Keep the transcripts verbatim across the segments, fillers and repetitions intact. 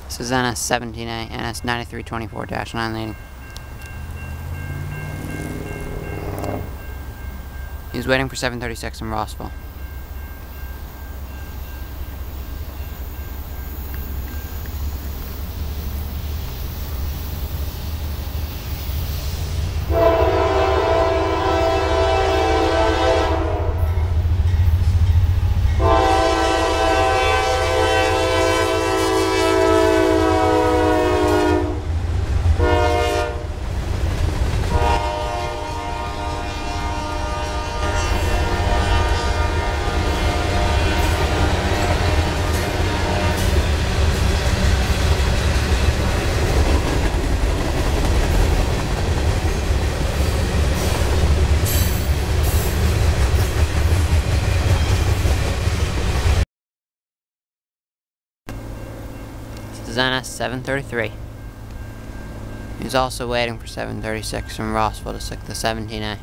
This is N S seventeen A, N S ninety-three twenty-four dash nine leading. He's waiting for seven thirty-six in Rossville. This is N S seven thirty-three. He's also waiting for seven thirty-six from Rossville to stick the seventeen A.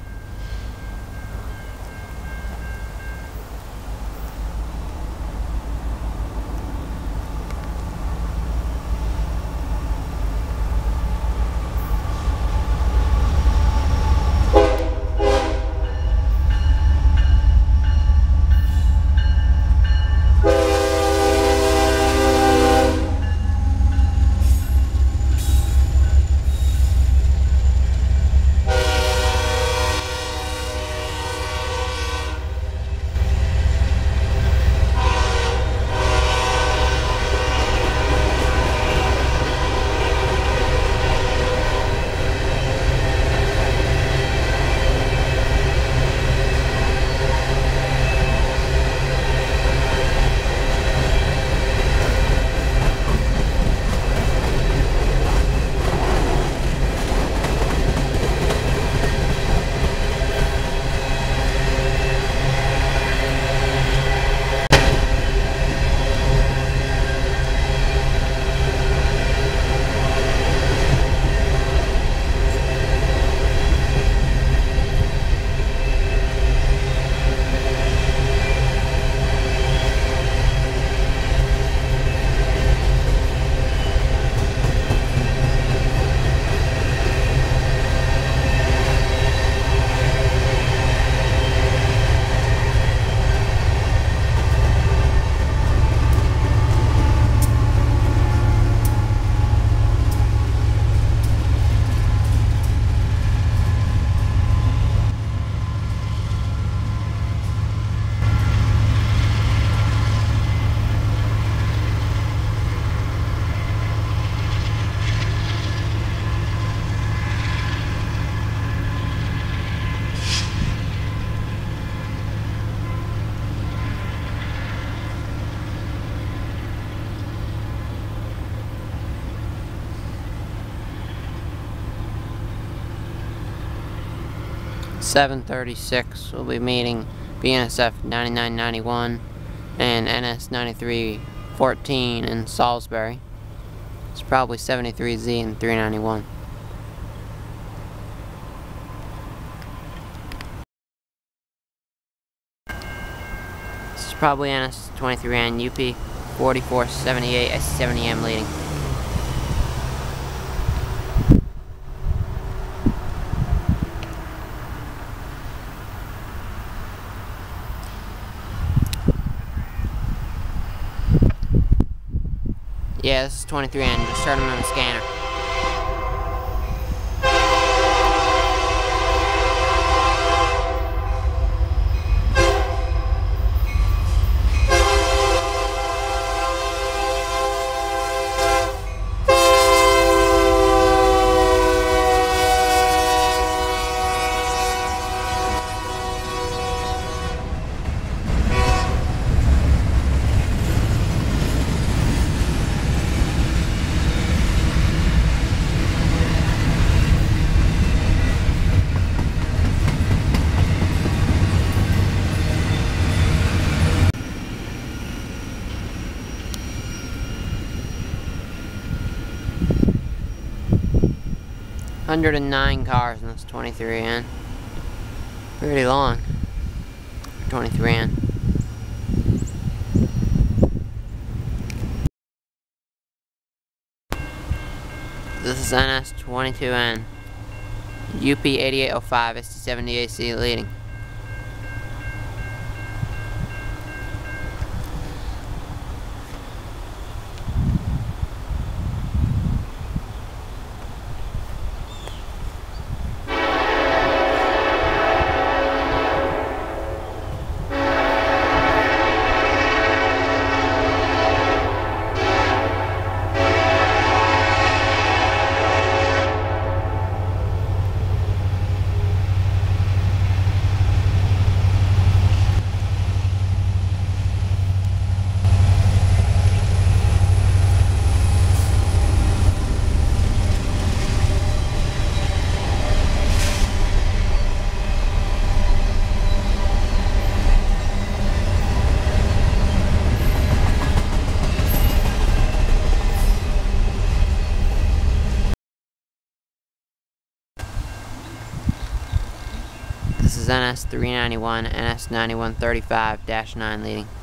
seven thirty-six will be meeting B N S F ninety-nine ninety-one and N S ninety-three fourteen in Salisbury. It's probably seventy-three Z and three ninety-one. This is probably N S twenty-three and U P forty-four seventy-eight S seventy M leading. Yeah, this is twenty-three N. Just start him on the scanner. one hundred nine cars in this twenty-three N. Pretty long. twenty-three N. This is N S twenty-two N. U P eighty-eight oh five S T seventy A C leading. This is N S three ninety-one, N S ninety-one thirty-five dash nine leading.